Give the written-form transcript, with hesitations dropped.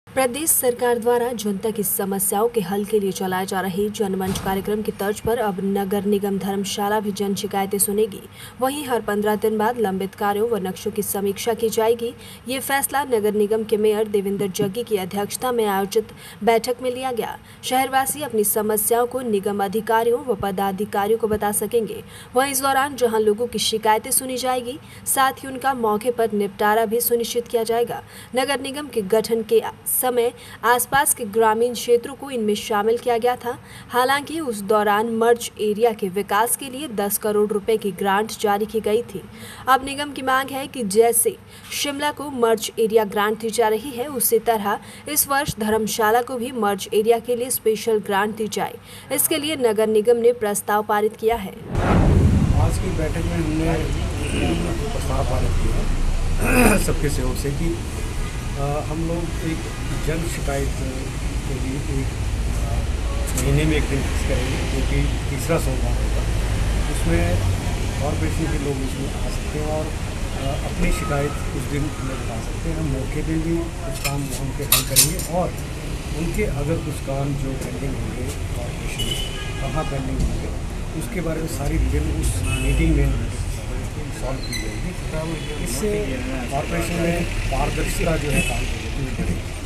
प्रदेश सरकार द्वारा जनता की समस्याओं के हल के लिए चलाए जा रहे जनमंच कार्यक्रम की तर्ज पर अब नगर निगम धर्मशाला भी जन शिकायतें सुनेगी। वहीं हर 15 दिन बाद लंबित कार्यों व नक्शों की समीक्षा की जाएगी। ये फैसला नगर निगम के मेयर देवेंद्र जग्गी की अध्यक्षता में आयोजित बैठक में लिया गया। शहरवासी अपनी समस्याओं को निगम अधिकारियों व पदाधिकारियों को बता सकेंगे। वहीं इस दौरान जहां लोगों की शिकायतें सुनी जाएगी, साथ ही उनका मौके पर निपटारा भी सुनिश्चित किया जाएगा। नगर निगम के गठन के समय आसपास के ग्रामीण क्षेत्रों को इनमें शामिल किया गया था। हालांकि उस दौरान मर्ज एरिया के विकास के लिए 10 करोड़ रुपए की ग्रांट जारी की गई थी। अब निगम की मांग है कि जैसे शिमला को मर्ज एरिया ग्रांट दी जा रही है, उसी तरह इस वर्ष धर्मशाला को भी मर्ज एरिया के लिए स्पेशल ग्रांट दी जाए। इसके लिए नगर निगम ने प्रस्ताव पारित किया है। आज की बैठक में हमने प्रस्ताव पारित किया सबके सहयोग से कि हम लोग एक जन शिकायत के लिए एक महीने में एक दिन फिक्स करेंगे, जो कि तीसरा सोमवार होगा। उसमें कॉर्पोरेशन के लोग इसमें आ सकते हैं और अपनी शिकायत उस दिन हमें बता सकते हैं। हम मौके पे भी कुछ काम उनके हल करेंगे और उनके अगर कुछ काम जो पेंडिंग होंगे कॉर्पोरेशन में कहाँ पेंडिंग होंगे उसके बारे में सारी डिटेल उस मीटिंग में सॉल्व की जाएगी। इससे कॉर्पोरेशन में पारदर्शिता जो है काम